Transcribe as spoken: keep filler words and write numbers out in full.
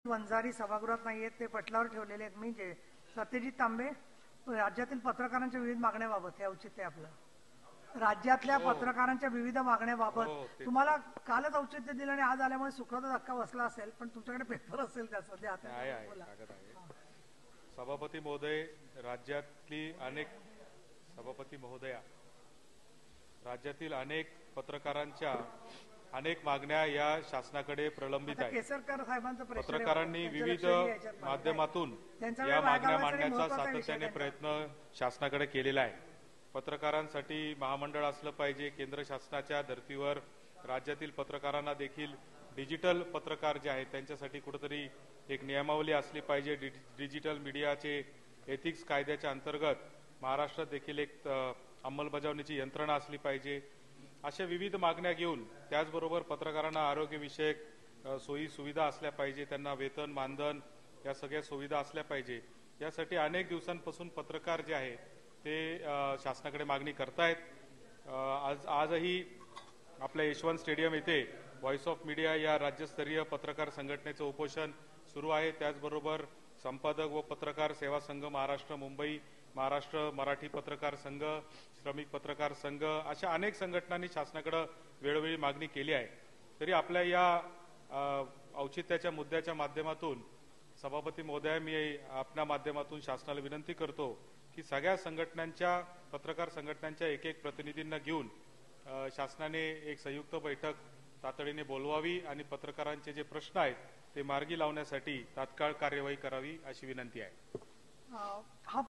वंजारी सभागृहात नाहीयेत, ते पटलावर ठेवलेले आहेत. मी जे सत्यजित तांबे, राज्यातील पत्रकारांच्या विविध मागण्याबाबत हे औचित्य आहे आपलं. राज्यातल्या पत्रकारांच्या विविध मागण्याबाबत तुम्हाला कालच औचित्य दिलं आणि आज आल्यामुळे सुखाचा धक्का बसला असेल, पण तुमच्याकडे पेपर असेल त्याचा द्या. सभापती महोदय, राज्यातली अनेक सभापती महोदया राज्यातील अनेक पत्रकारांच्या अनेक मागण्या या शासनाकडे प्रलंबित आहेत. केसरकर साहेबांचा प्रश्न, पत्रकारांनी विविध माध्यमातून या मागण्या मांडण्याचा सातत्याने प्रयत्न शासनाकडे केलेला आहे. पत्रकारांसाठी महामंडळ असलं पाहिजे. केंद्र शासनाच्या धर्तीवर राज्यातील पत्रकारांना देखील डिजिटल पत्रकार जे आहेत त्यांच्यासाठी कुठेतरी एक नियमावली असली पाहिजे. डिजिटल मीडियाचे एथिक्स कायद्याच्या अंतर्गत महाराष्ट्रात देखील एक अंमलबजावणीची यंत्रणा असली पाहिजे. अशा विविध मागण्या घेऊन त्याचबरोबर पत्रकारांना आरोग्यविषयक सोयी सुविधा असल्या पाहिजे, त्यांना वेतन मानधन या सगळ्या सुविधा असल्या पाहिजे. यासाठी अनेक दिवसांपासून पत्रकार जे आहे ते शासनाकडे मागणी करतायत. आज आजही आपल्या यशवंत स्टेडियम येथे व्हॉइस ऑफ मीडिया या राज्यस्तरीय पत्रकार संघटनेचं उपोषण सुरू आहे. त्याचबरोबर संपादक व पत्रकार सेवा संघ महाराष्ट्र मुंबई, महाराष्ट्र मराठी पत्रकार संघ, श्रमिक पत्रकार संघ अशा अनेक संघटनांनी शासनाकडे वेळोवेळी मागणी केली आहे. तरी आपल्या या औचित्याच्या मुद्द्याच्या माध्यमातून सभापती महोदय, मी आपल्या माध्यमातून शासनाला विनंती करतो की सगळ्या संघटनांच्या पत्रकार संघटनांच्या एक एक प्रतिनिधींना घेऊन शासनाने एक संयुक्त बैठक तातडीने बोलवावी आणि पत्रकारांचे जे प्रश्न आहेत ते मार्गी लावण्यासाठी तात्काळ कार्यवाही करावी अशी विनंती आहे. हा